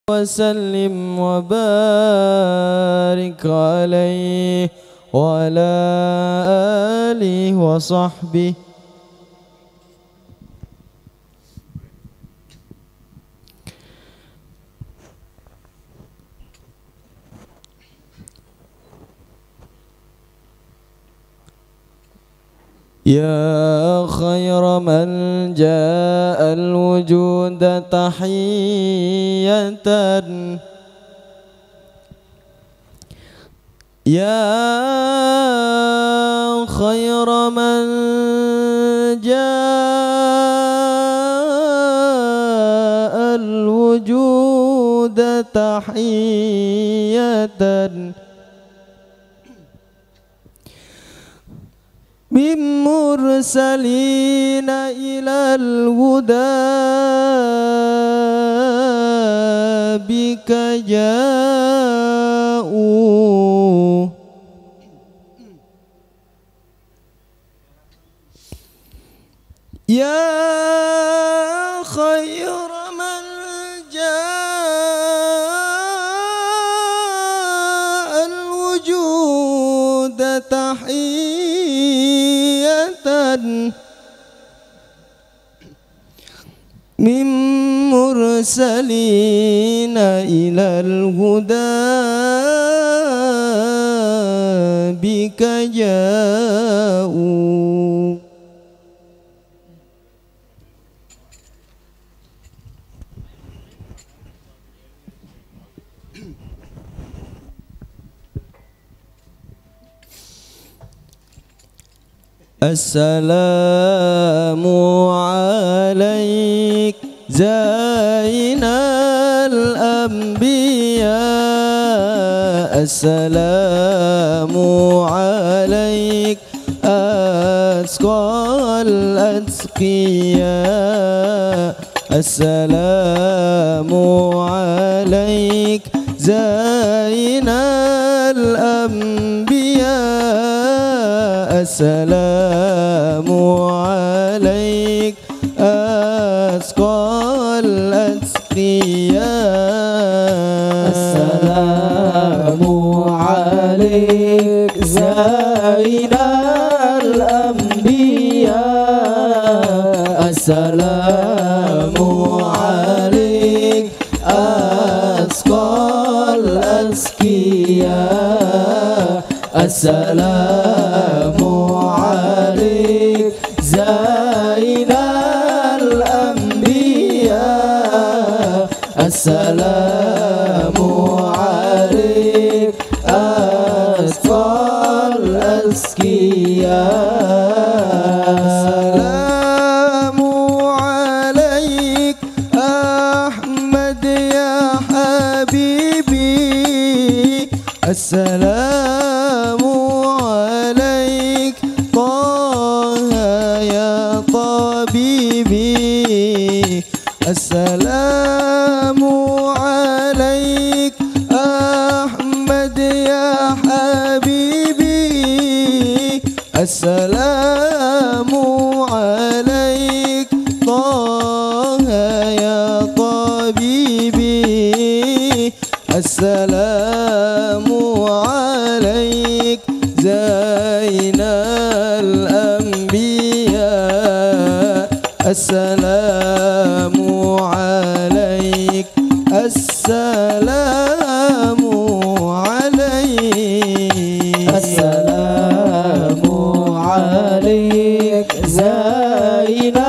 وسلم وبارك عليه وعلى آله وصحبه. يا خير من جاء الوجود تحية، يا خير من جاء الوجود تحية، من مرسلين إلى الهدى بك جاءوا، يا خير من جاء الوجود تحية، من مرسلين إلى الهدى بك جاءوا. السلام عليك زين الأنبياء، السلام عليك أزكى الأتقياء، السلام عليك زين الأنبياء، السلام عليك أزكى الأتقياء، السلام عليك زين الأنبياء، السلام عليك أزكى الأزكياء، السلام عليك زين الأنبياء، السلام عليك أزكى الأزكياء، السلام عليك أحمد يا حبيبي، السلام عليك طه يا طبيبي، السلام عليك أحمد يا حبيبي، السلام عليك طه يا طبيبي، السلام عليك زين الأنبياء، السلام عليك، السلام عليك، السلام عليك زين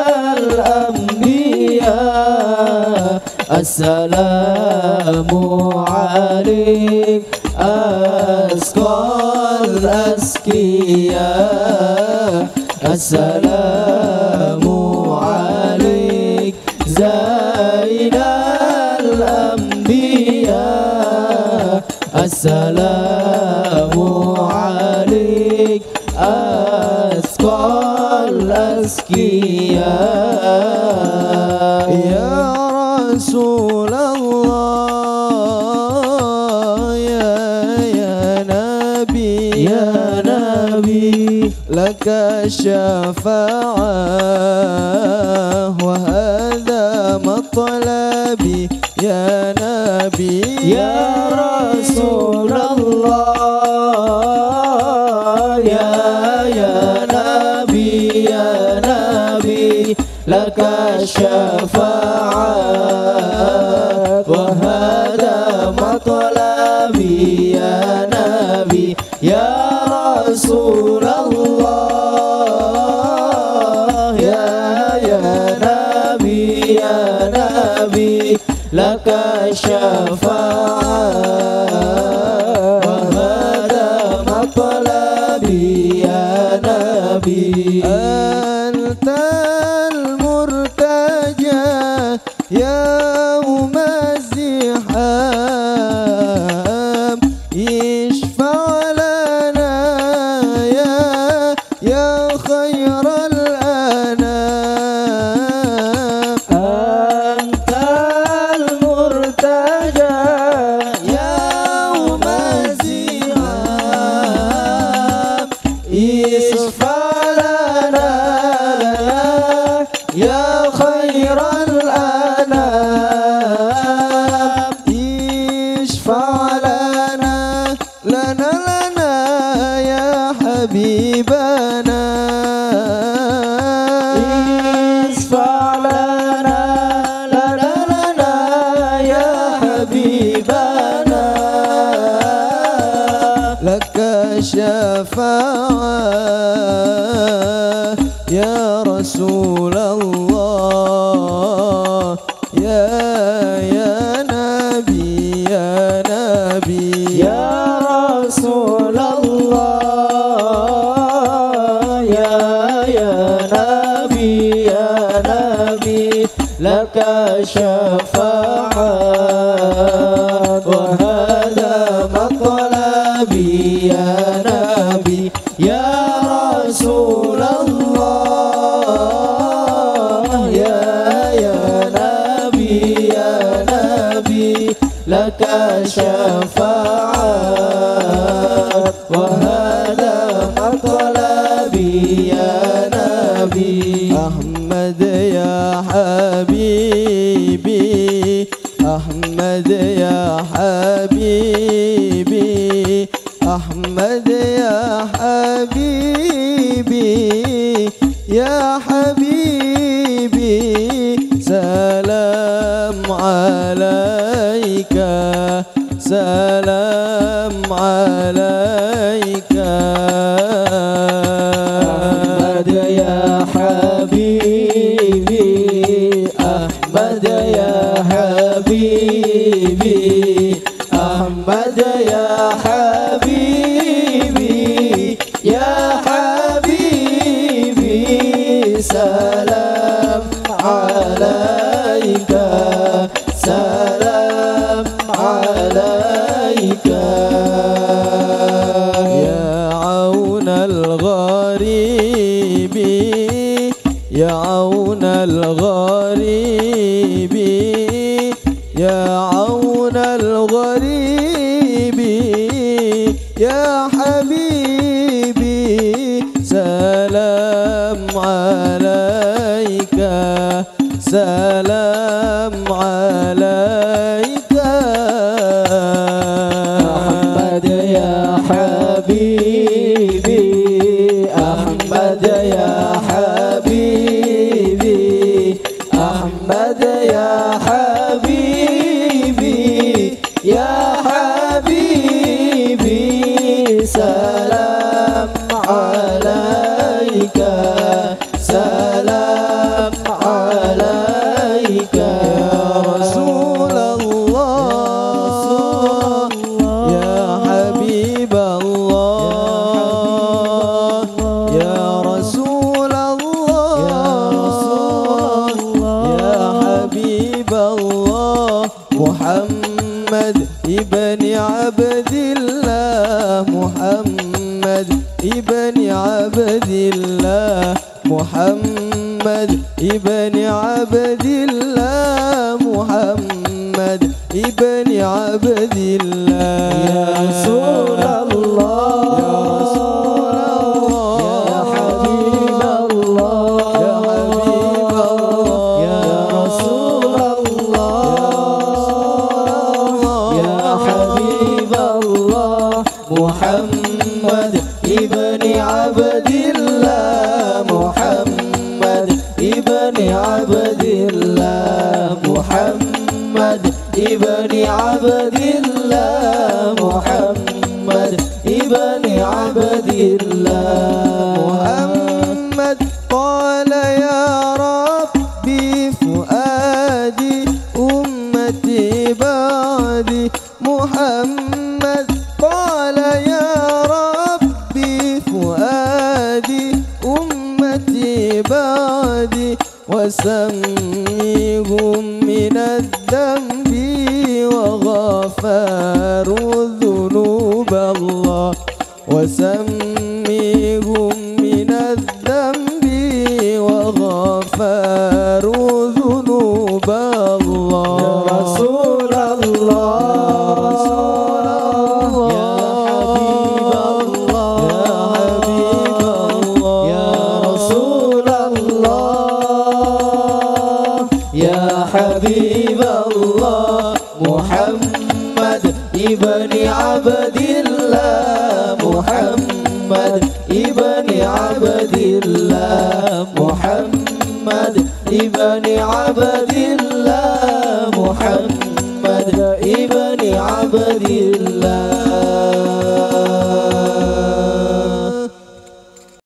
الأنبياء، السلام عليك أزكى الأزكياء، السلام عليك زين الأنبياء، السلام عليك أزكى الأزكياء، يا رسول الله يا نبي يا نبي لك الشفاعة وهذا مطلبي، يا ya Nabi ya Rasulullah, ya Nabi, ya Nabi, laka syafa'at wa hadha matlabi, ya Nabi, ya Rasulullah, ya Nabi, ya Nabi, laka syafa'at wa hadha matlabi, ya Nabi. Antal murtaja yaum az-ziham ishfa' lana ya khairal anam. Antal murtaja yaum az-ziham isfa' lana ya khairal anam, ishfa' lana lana ya habibana isfa' lana ya habibana, laka syafa'ah ya Rasulullah, ya Nabi, ya Nabi, ya Rasulullah, ya Nabi, ya Nabi, laka syafa'at wa hadha matlabi, ya Nabi, ya Rasulullah, ya Nabi, ya Nabi, laka syafa'at wa hadha matlabi, ya Nabi. Ahmad ya habibi, Ahmad ya habibi, Ahmad ya habibi, ya habibi, salam alaika, salam alaika. Ahmad ya habibi, Ahmad ya habibi, Ahmad ya habibi, ya habibi, salam alaika, salam alaika. Ya aun al-gharibi, ya aun al-gharibi, ya aun al-gharibi, ya habibi, salam alaika, salam alaika. Ahmad ya habibi, Ahmad ya habibi, Ahmad ya habibi, ya habibi, salam alaika, salam alaika. محمد ابن عبد الله، محمد ابن عبد الله، محمد ابن عبد الله، محمد ابن عبد الله. يا رسول الله، يا رسول الله، يا حبيب الله، يا حبيب الله، يا رسول الله، ابن عبد الله محمد ابن عبد الله محمد قال يا ربي فؤادي أمتي بعدي محمد قال يا ربي فؤادي أمتي بعدي وسميهم من الذنب وغفروا ذنوب الله وسميهم من الذنب وغفروا ذنوب الله يا رسول الله يا حبيب الله يا رسول الله يا حبيب الله محمد ابن عبد الله محمد ابن عبد الله محمد ابن عبد الله محمد ابن عبد الله